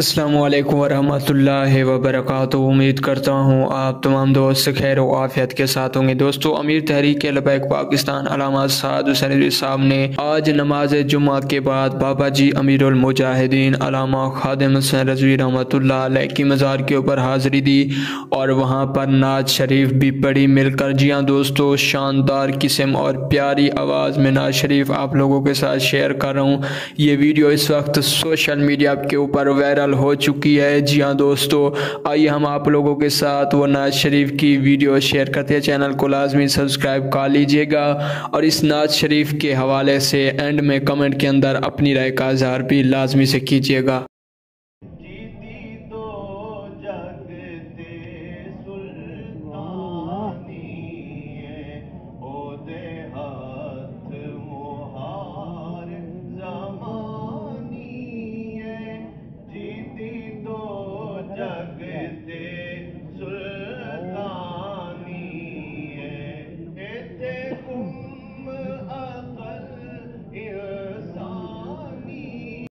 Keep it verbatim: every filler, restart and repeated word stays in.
अस्सलामु अलैकुम वरहमतुल्लाहि वबरकातुहू। उम्मीद करता हूँ आप तमाम दोस्त खैर व आफियत के साथ होंगे। दोस्तों, अमीर तहरीक लबैक पाकिस्तान अल्लामा साद हुसैन रिजवी साहब ने आज नमाज जुमा के बाद बाबा जी अमीरुल मुजाहिदीन अल्लामा खादिम हुसैन रिजवी रहमतुल्लाह अलैह की मज़ार के ऊपर हाज़िरी दी और वहाँ पर नाज शरीफ भी पढ़ी मिलकर। जी हाँ दोस्तों, शानदार किस्म और प्यारी आवाज़ में नाज शरीफ आप लोगों के साथ शेयर कर रहा हूँ। ये वीडियो इस वक्त सोशल मीडिया के ऊपर वायरल हो चुकी है। जी हाँ दोस्तों, आइए हम आप लोगों के साथ वो नाज शरीफ की वीडियो शेयर करते हैं। चैनल को लाजमी सब्सक्राइब कर लीजिएगा और इस नाज शरीफ के हवाले से एंड में कमेंट के अंदर अपनी राय का इज़हार भी लाजमी से कीजिएगा। जगते